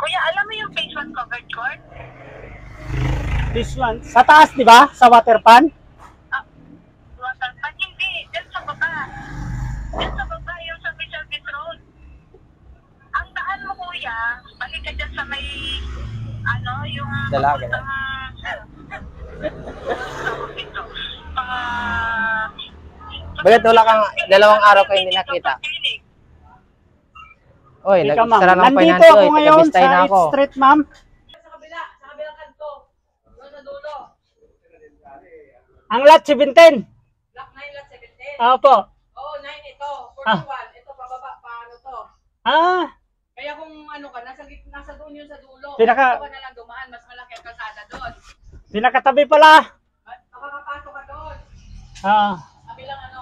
Kuya, alam mo yung phase 1 covered court? This one. Sa taas, di ba? Sa water pan? Water pan? Hindi. Diyan sa baba. Diyan sa baba yung sa Service Road. Ang daan mo, kuya, balik ka dyan sa may, ano, yung... Dalaga. Bakit wala kang 2 araw kayo hindi nakita? Oy, nagsara ng Nandito finance ako ko. ngayon sa Na ako. 8th Street, ma'am. Sa kabilang kanto. Doon sa dulo. Ang lot 17. Block 9, lot 17. Opo. Oo, 9 ito. 41. Ito, pababa. Paano to? Ah, Kaya kung ano ka, nasa doon yun sa dulo. Pinaka- Ito ka na lang dumaan. Mas malaki ang kalsada doon. pinakatabi pala. At makakapasok ka doon. Ah. Kabilang ano.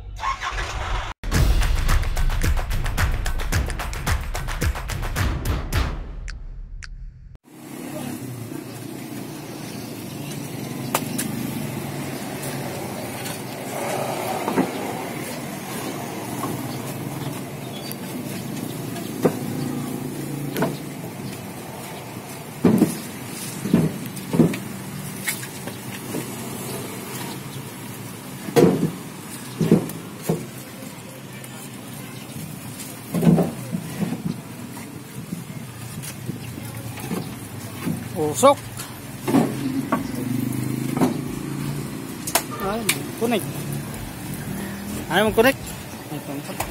Usok. Ay, connect. Ayaw mo connect. Ito.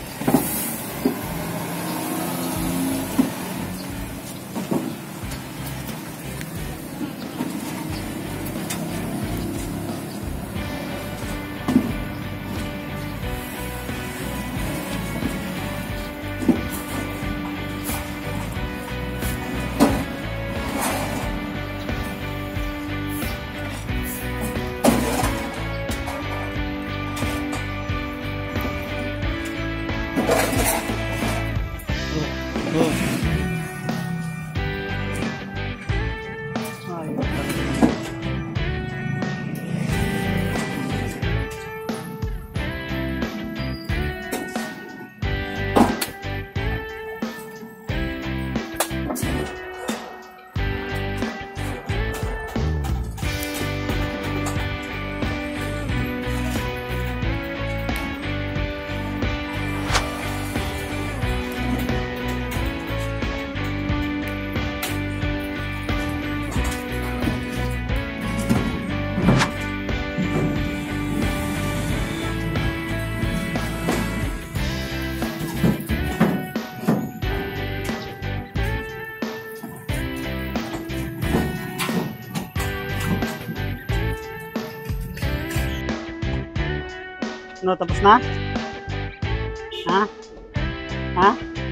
No, tapos na? Ha? Ha?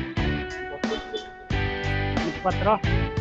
4.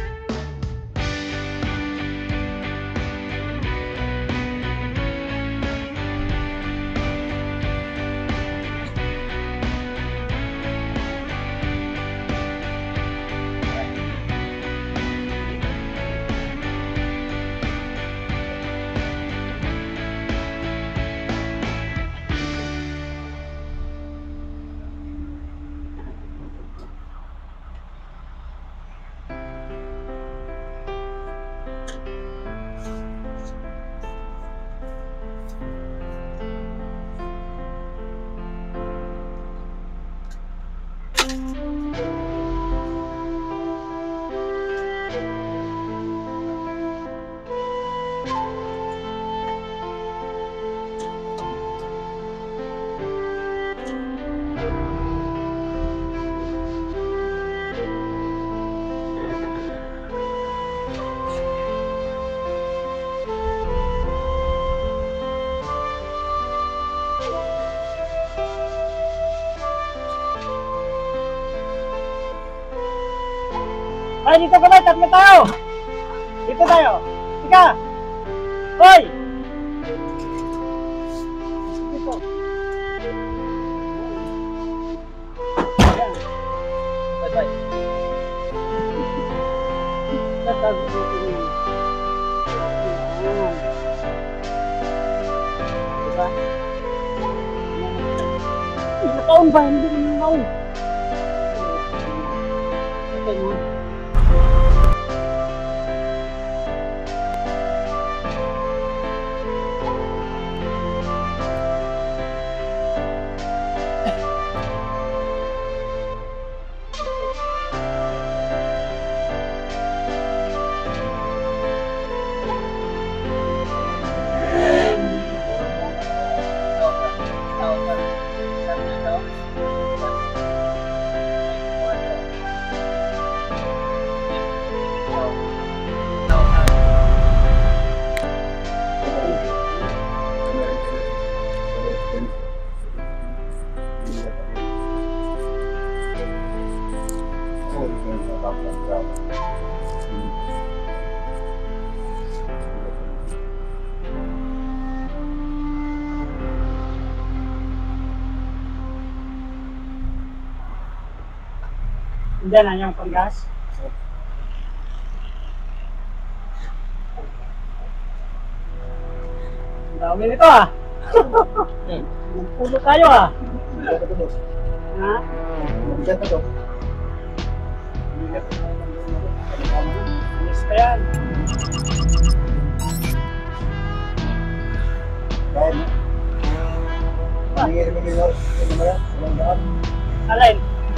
Ay, dito pala, 3 tayo. Dito tayo. Ika. Hoy. Dito. Ayan. Bye-bye. Tatago dito yun. Ayan. Diba? Nakaon ba? Hindi naman nakaon. Okay mo. Hindi na yung panggas. Ang dami nito ah. Puno tayo ah. Ha? Alis pa yan. Alin?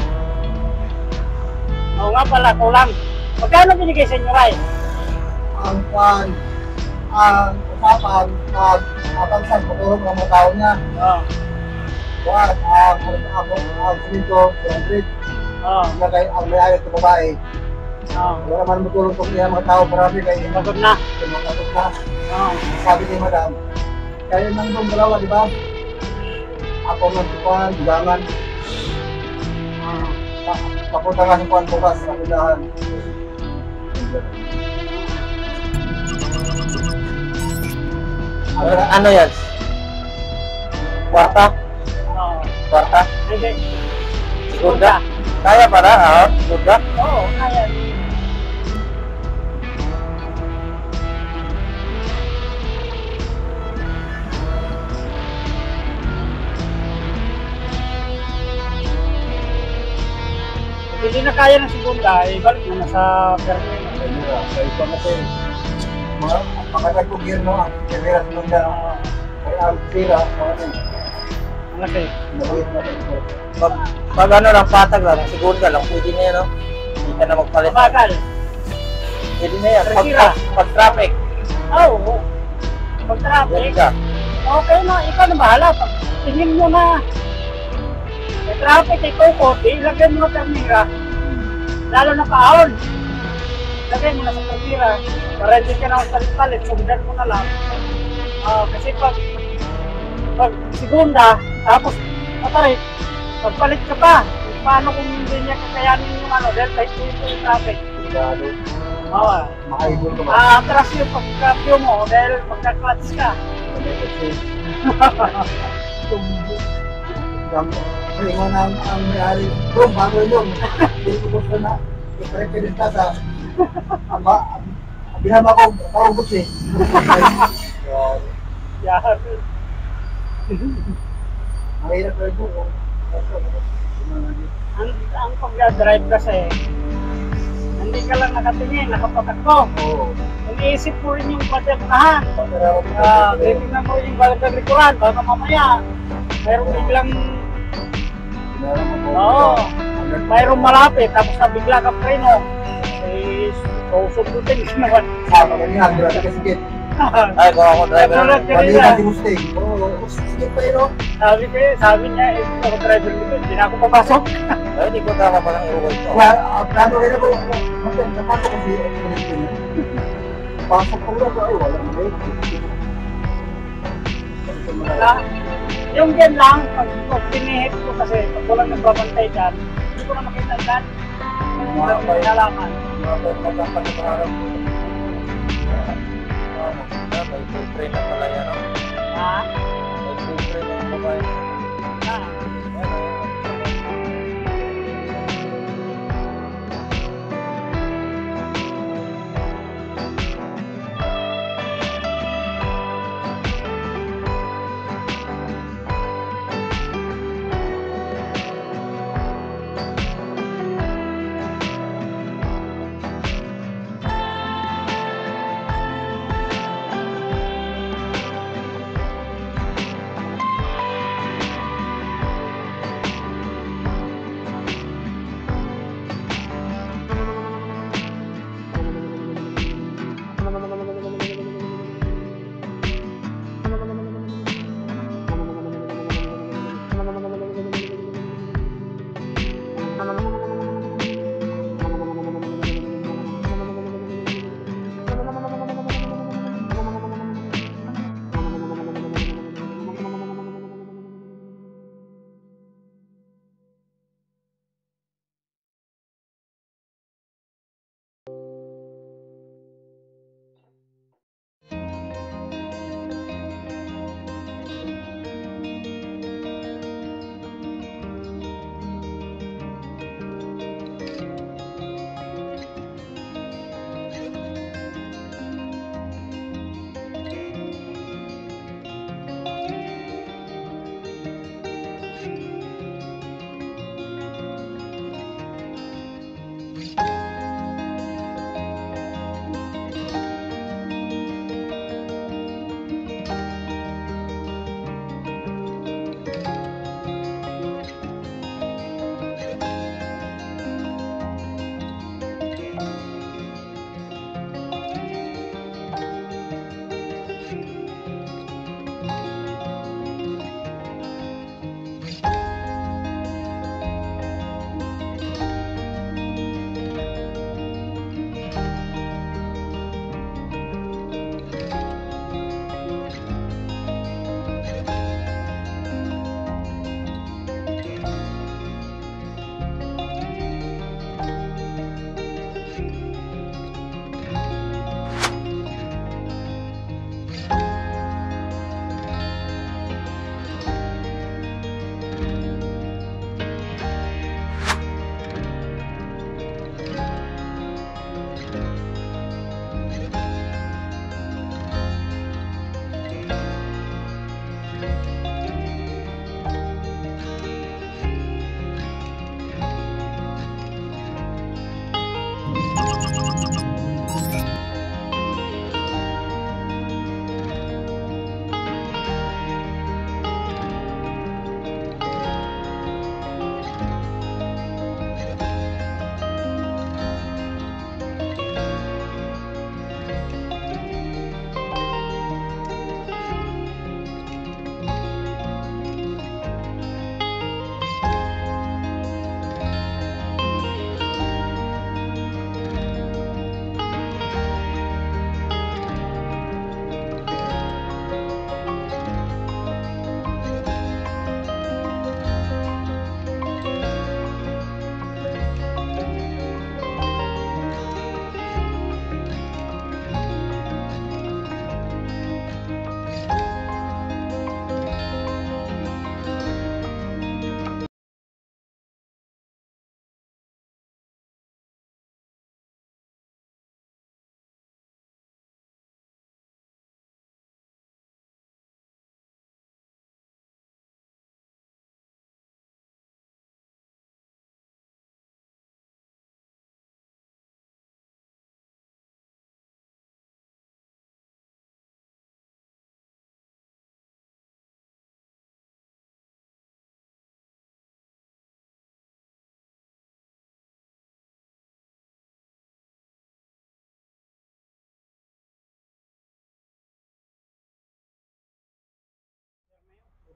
Oo nga pala, kulang. Magkano binigay sa inyo, Ray? Ang kwan, ang usapan, habang saan pagulong ng mga tao niya. Oo. Kwan, ang simento, 200. Oo. Lagay ang mayayat ng babae. Oo. Wala man matulong kung niya mga tao, marami kayo. Pagod na. Tumakot na. Oo. Sabi ni Madam, kayo nang doon dalawa, di ba? Ako ng kwan, dugangan. Papunta nga sa kwan bukas, sa unahan. Ano yan? Kwarta? Oo. Kwarta? Hindi. Segunda? Kaya para, segunda? Oo, kaya. Hindi na kaya ng segunda, balik na sa permi. Kayo pa kasi, mga nagkugirno ang kaya sa mga kaya ang sira, Malaki. maliit na ito. Pag ano lang, patag lang, segunda lang, pwede na yan, no? Hindi ka na magpalit. Mabagal. Pwede na yan, Sira. pag traffic. Oo. Pag traffic, Ganda. okay na, ikaw na bahala. Pag tingin mo na may traffic, ikaw ko, ilagay mo na permira. Lalo na paahon. Lagay mo na sa permira. Para hindi ka na palit-palit, sundan mo na lang. Kasi pag segunda, tapos patarik, pagpalit ka pa. Paano kung hindi niya kakayanin yung ano, dahil kahit dito yung traffic. Sigurado, Oo. makaibol ka ba? Atras yung pagka-view mo dahil pagka-clutch ka. Ingon ang may-ari, bro, bago yun. Hindi ko gusto na, iparekilis ka sa, binama ko, kaubos eh. Yan. Mahirap na ito. Ang pag-drive kasi, hindi ka lang nakatingin, nakapatakbo. Oo. Iniisip mo rin yung patyapnahan. Titignan mo yung balik ng likuran, baka mamaya, mayroong biglang, mayroong malapit, tapos nabigla ka preno. Susundutin ka naman. Sama ka niya, grabe ka sigit. Ay, kung ako driver. Mali na si Mustang. Oo, sigit pa yun, no? Sabi niya, ako driver nito, hindi na ako papasok. Ay, hindi ko tama palang iuwi ko. Plano rin ako. Napasok ko si pasok ko lang. Ay, wala mo rin. Wala. Yung dyan lang, pag pinihit ko kasi, pag walang nagbabantay dyan, hindi ko na makita dyan. Wala ko may halaman. May full train na pala yan, no? Ha? May full train na yung babae. Ha?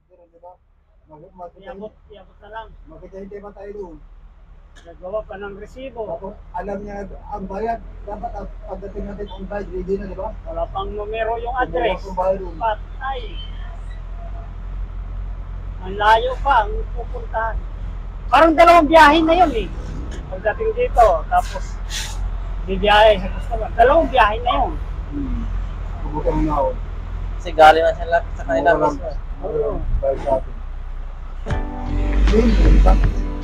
di ba? Iabot na lang. Makita-hintay pa tayo doon. Nagawa pa ng resibo. Tapos alam niya ang bayad. Dapat pagdating natin ang bayad, ready na, di ba? Wala pang numero yung address. Ang bayad doon. Patay. Ang layo pa ang pupuntahan. Parang dalawang biyahe na yun eh. Pagdating dito, tapos bibiyahe sa customer. Dalawang biyahe na yun. Pubukan mo na ako. Kasi galing na sila sa kanila mismo. Oo. Bayad sa atin. Di ba?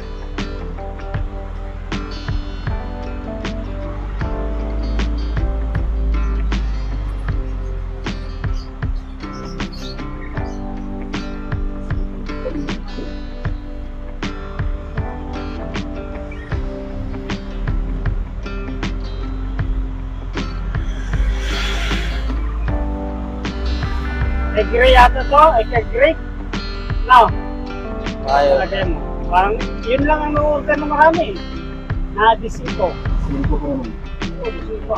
Egre yata to? Egre? No. Ayaw. Lagay mo. Parang yun lang ang order ng marami. Na disiko. Sino ko naman? Oo, disiko.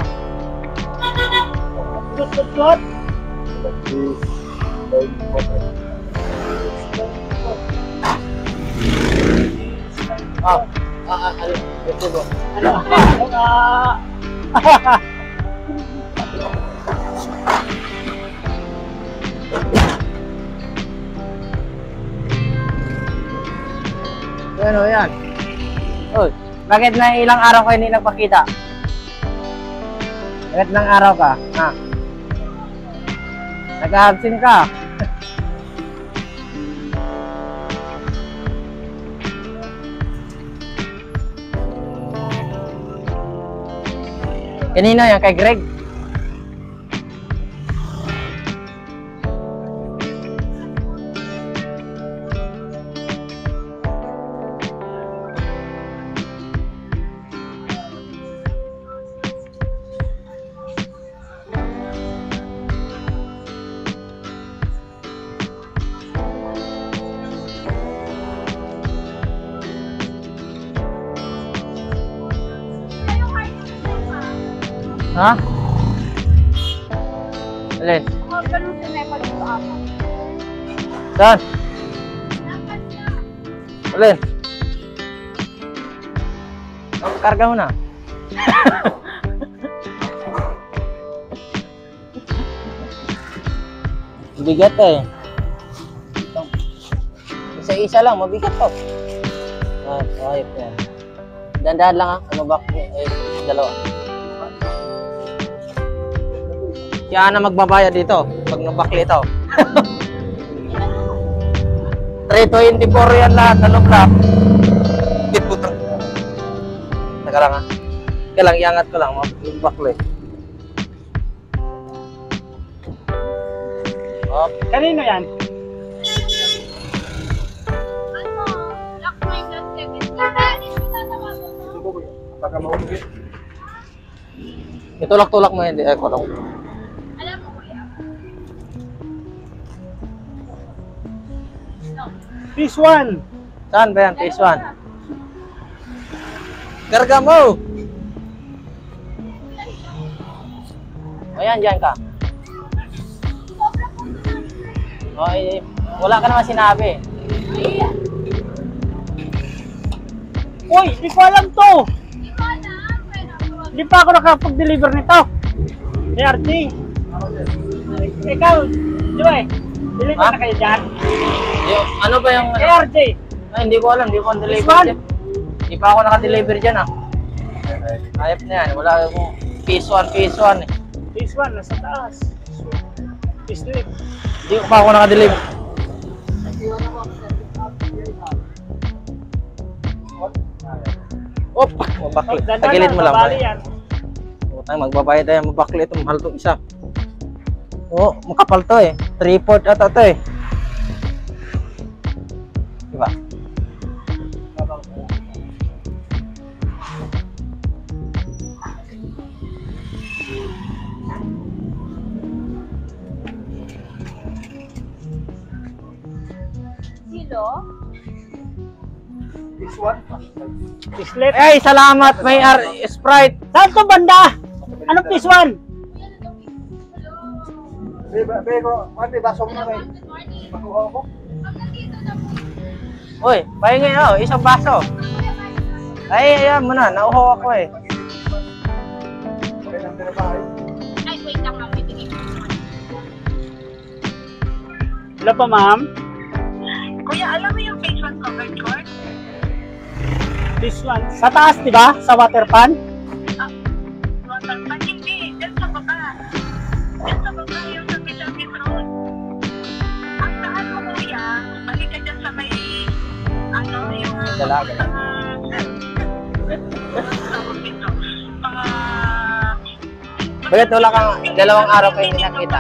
Good. Please. Bayad po tayo. Ano? Ito ba? Ano yan? Oy, bakit na ilang araw kayo hindi nagpakita? Bakit ilang araw ka? Ha? Nag-absent ka? Kanino yan? Kay Greg? Ha? Alin? Ganun sa Nepal dito ako. Saan? Alin? Karga mo na. Bigat eh. Isa-isa lang, mabigat to. Ayop yan. Dandahan lang ha, umabak. Dalawa. Kaya na magbabayad dito pag nabakli ito. 324 yan lahat na luklap. Putang. Teka lang ha. Teka lang, iangat ko lang. Magbakli. Oh. Kanino yan? Lock my God 17. Baka maugit. Itulak-tulak mo hindi. Ko lang. Alam mo kuya. Piece 1. Saan ba yan? Piece 1. Karga mo! Ayan, dyan ka. Okay, wala ka naman sinabi. Uy, di ko alam to! Hindi pa ako nakapag-deliver nito. ART. Ikaw, Joy, deliver na kayo dyan. Ano ba yung... ART. Ay, hindi ko alam. Hindi ko on-deliver This one? dyan. Hindi pa ako naka-deliver dyan ah. Ayop na yan. Wala akong piece 1 eh. This one, nasa taas. This lip. Hindi ko pa ako naka-deliver. Op! Mabakli. Tagilid mo lang. Magbabayad tayo. Mabakli ito. Mahal itong isa. Oo, makapal to eh. 3/4 ata to eh. Diba? Silo? This one? Pislet. Ay, salamat. May Sprite. Saan to banda? Ano piece 1? Bebe ko, may baso mo na kayo. Good morning. Makuha ko. Pagka Uy, pahingi oh, isang baso. Ay, ayan mo na, nauho ako eh. Okay lang din ba? Ay, wait lang ma'am. Bibigay ko. Hello po, ma'am. Kuya, alam mo yung phase 1 covered court? This one. Sa taas, di ba? Sa water pan? Water pan, hindi. Diyan sa baba. Diyan sa baba yung sa Service Road. Ang daan mo kuya, balik ka dyan sa may, ano, yung... Dalaga. Bakit wala kang dalawang araw kayo hindi nakita?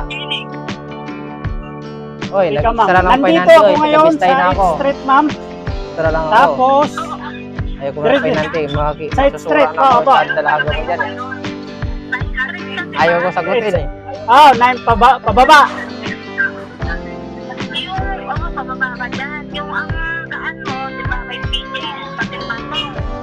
Uy, Ika, ma'am. nag-extra lang Nandito pinante. ako Uy, ngayon tagabistay sa na ako. 8th Street, ma'am. Extra lang ako. Tapos, Ayoko na pinante. Side street Susura pa, na ako. ba? Saan dalaga mo dyan eh. Ayaw ko sagutin eh. 9 pababa. Yung, pababa ka dyan. Yung ang daan mo, di ba, may PJ, pati pato.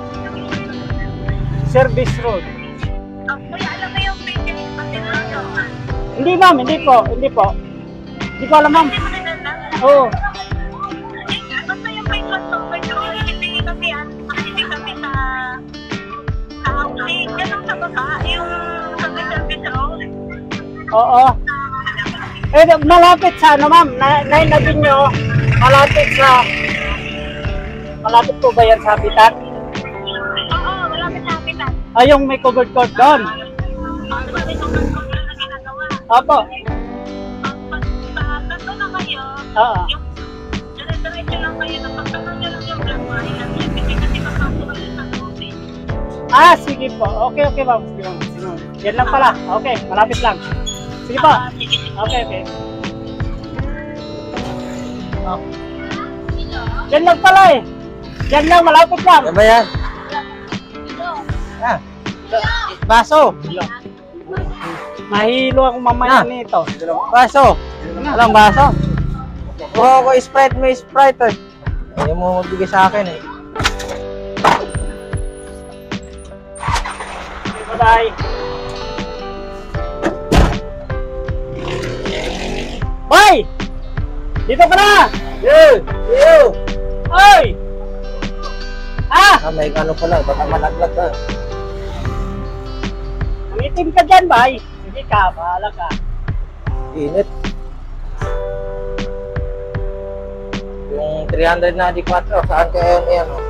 Service Road. Kuya, alam mo yung PJ, pati pato. Hindi, ma'am. Hindi po. Hindi po. Hindi ko alam, ma'am. Hindi mo nalala? Oo. Basta yung phase 1 covered court, hindi kami sa housing. Yan ang sa baba, yung sa may Service Road. Oo. Eh, malapit sa ano, ma'am? Nainabin nyo, malapit po ba yan sa Habitat? Oo, malapit sa akin lang. Yung may covered court doon. May covered court na ginagawa. Opo. Pag ganito na kayo, Oo. yung dire-diretso lang kayo, napagtanong nyo lang yung black line ng CPT kasi papasok kayo sa lobby. Sige po. Okay, ma'am. Sige, ma'am. Sige, ma'am. Yan lang pala. Okay, malapit lang. Sige po. Sige. Okay. Oh. Yan lang pala eh. Yan lang, malapit lang. Ano ba yan? Ah, baso. Mahilo ako mamaya nito. Baso. Walang baso. Oo, ko Sprite, may Sprite eh. Ayaw mo magbigay sa akin eh. Bye-bye. Boy! Dito ka na! Yo! Oy! May ano pala, baka malaglag ka. Mangitim ka dyan, bay. Sige ka, bahala ka. Init. Yung 300 na di 4, saan kaya yan oh?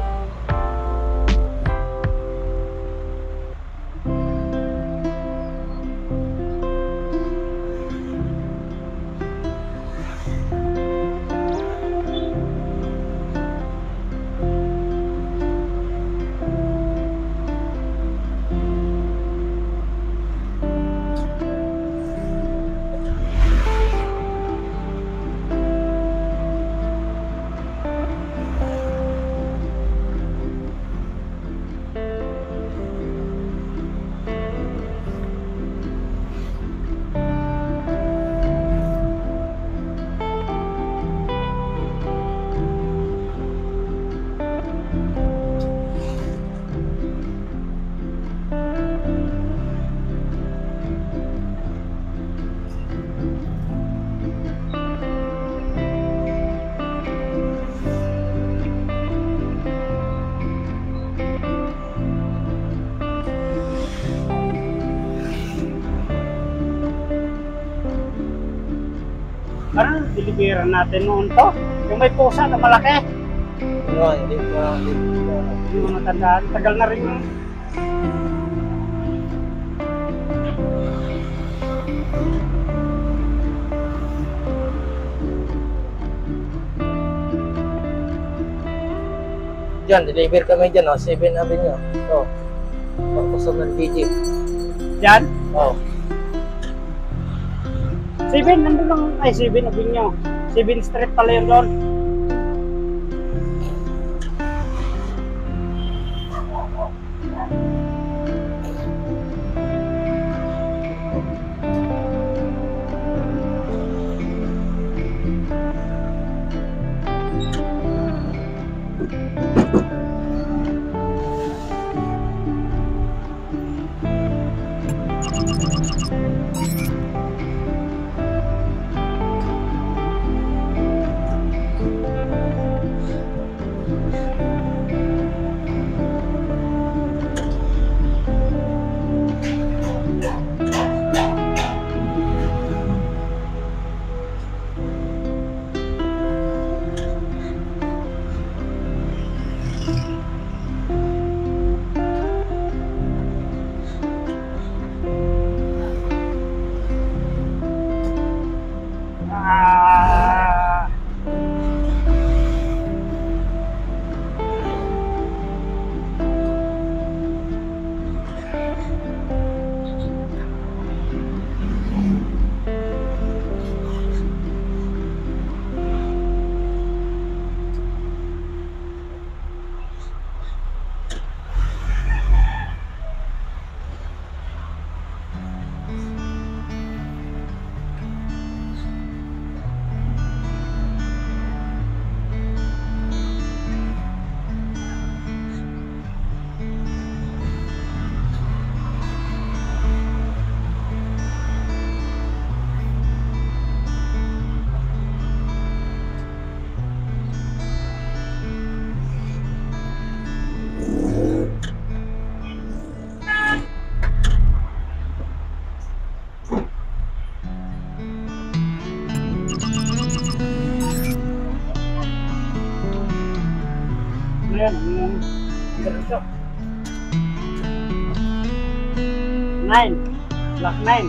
Parang deliveran natin noon to. Yung may pusa na malaki. Yun, hindi ko Hindi mo natandaan. Tagal na rin yun. Diyan, deliver kami dyan, oh, 7 Avenue. So, pagkusog ng PG. Yan. Oh. 7, nandun lang. Ay, 7, abing nyo. 7 Street pala yun doon. 9. Black 9.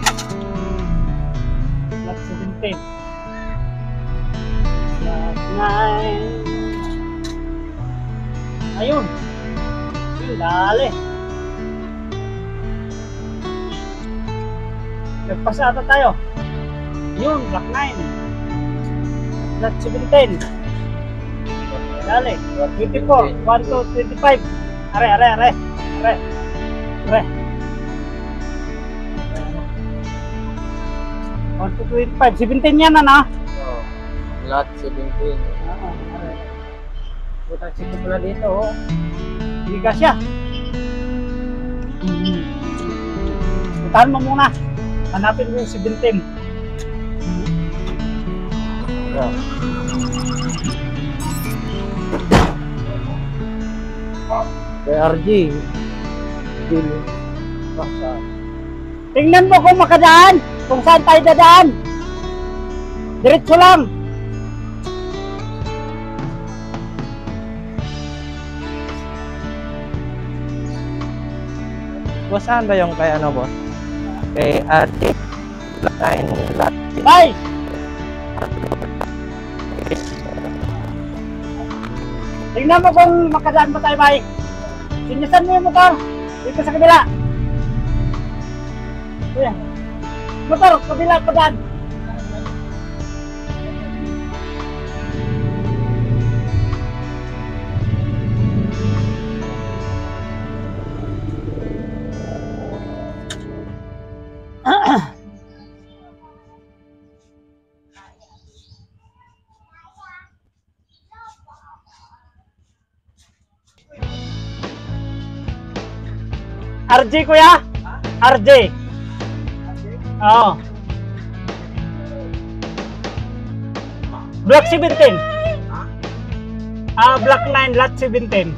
Black 17. Black 9. Ayun. Dali. Nagpasa ata tayo. Yun, Black 9. Black 17. Dali. 24. 1 to 25. Are. 1 to 25. 17 yan, ano? Oh, lot 17. Oo, are. Butang siko pala dito, oh. Hindi ka siya. Puntahan mo muna. Hanapin mo yung 17. Yeah. Kay RG. Dili. Basta. Tingnan mo kung makadaan. Kung saan tayo dadaan. Diretso lang. Boss, saan ba yung kay ano, boss? Kay RG. Black 9 lot. Bye! Tingnan mo kung makadaan ba tayo, bye. Sinisan mo yung motor. Dito sa kabila. Kuya. Motor, kabila, padaan. RJ kuya? RJ. Oo. Block 17. Block 9, lot 17.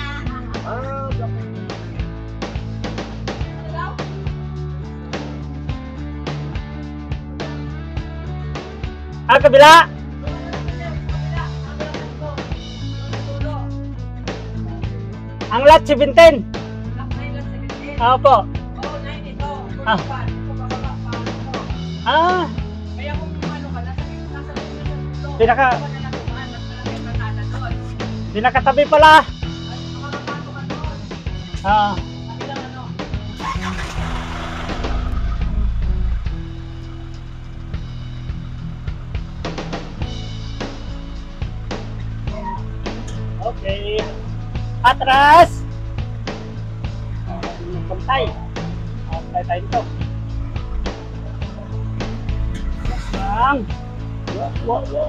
Kabila. Ang lot 17. Opo. Oh, 9 ito. 41. Ah. Ito bababa paano to. Kaya kung ano ka, nasa dulo. Pinaka- Ako na lang dumaan, mas malaki pasada doon. Pinakatabi pala. At makakapasok ka doon. Ah. Kabilang ano. Okay. Atras. Pantay. Pantay tayo dito. Lang. Wow.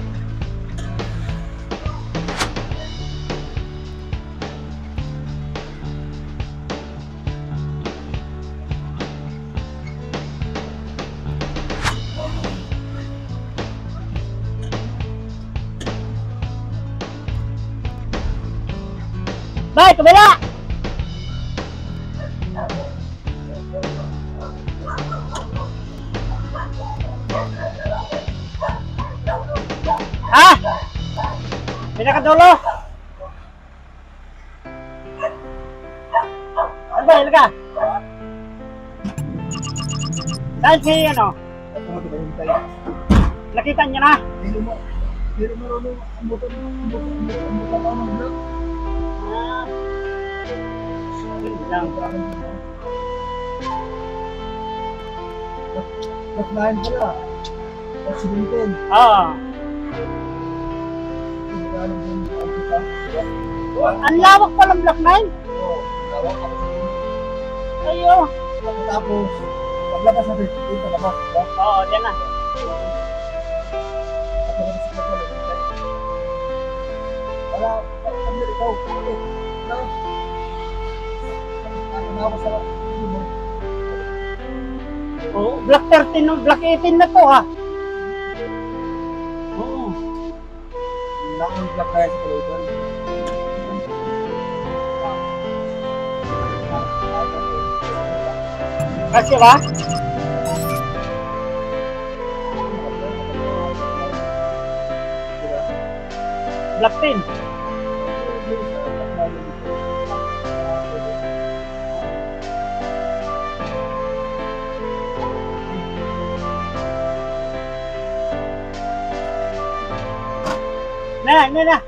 Bye, kabila! Ha? Pinakadulo? Ano ba, ilga? Saan si ano? Nakita niya na? Pero marunong ang motor ng vlog. Ah. Yun lang. Black 9 pala. O 17. Oo. Ang lawak palang Black 9. Oo, lawak ako sa inyo. Ayo. Tapos, paglabas natin, dito na ba? Oo, dyan na. At naman sa kapal, wala, kami ikaw. Ano? Ano na ako sa mo? Oo, Black 13, no? Black 18 na to, ha? Oo. Nakang black kaya sa kalooban. Kasi ba? Black 10. Na.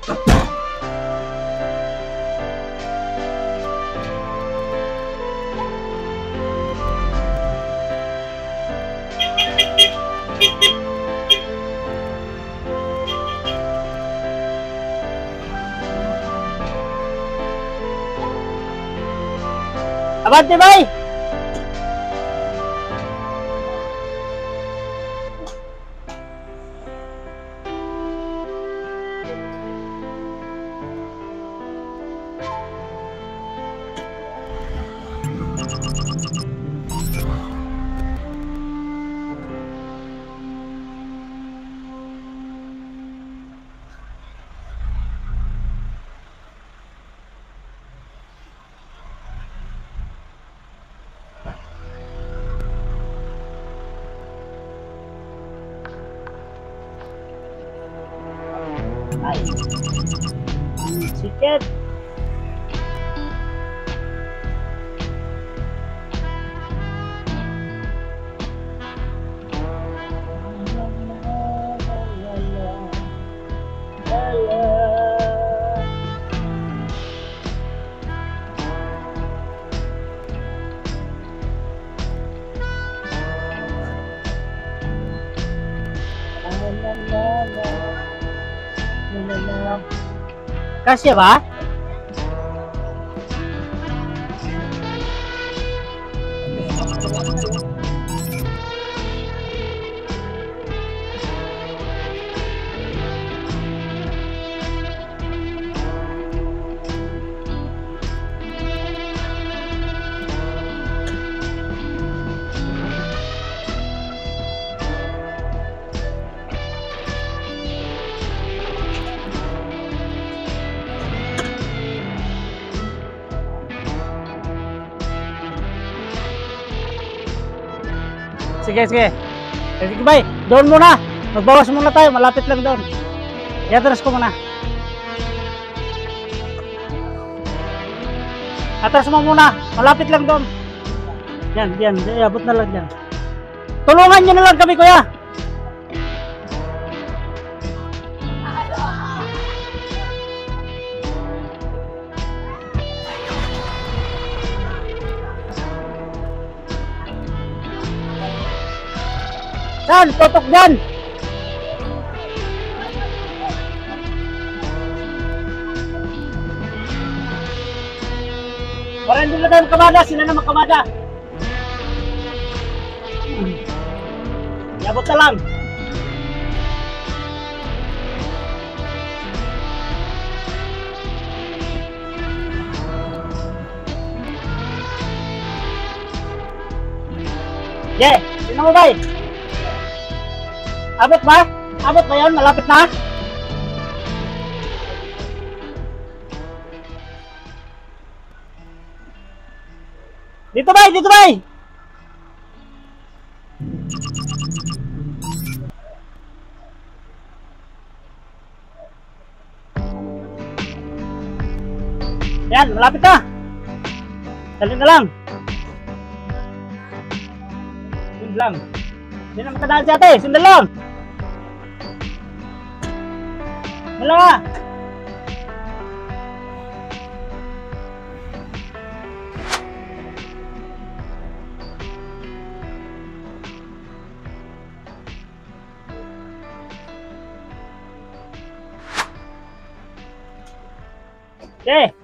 Abante, bay! Ay. Sikit. Kasya ba? Sige. Sige, bay. Doon muna. Magbawas muna tayo. Malapit lang doon. Atras ko muna. Atras mo muna. Malapit lang doon. Yan. Abot na lang yan. Tulungan nyo na lang kami, kuya. Saan? Totok dyan! Parang hindi na tayo makamada. Sila na makamada. Iabot na lang. Sino mo ba? Abot ba? Abot ba yun? Malapit na? Dito ba? Yan, malapit na. Dali na lang. Sundan lang. Hindi na makadaan si ate. Sundan lang. Wala. Okay.